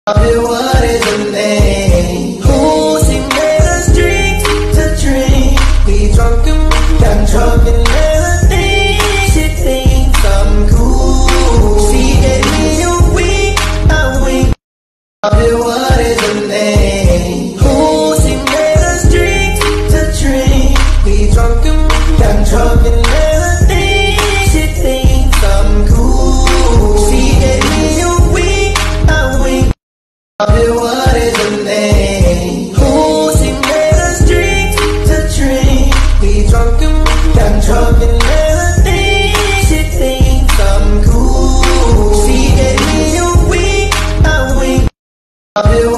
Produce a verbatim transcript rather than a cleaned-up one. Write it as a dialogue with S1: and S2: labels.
S1: What is her name? Who she made us drink to drink? We drunk and got drunk and melody. She thinks I'm cool. She gave me a wink, a wink. What is her name? Who she made us drink to drink? We drunk and got drunk and melody. She thinks I'm cool. She gave me a wink, a wink. What is her name? Who she made us drink to drink? We drunk and got drunk and melody. She thinks I'm cool. She gave me a wink, a wink.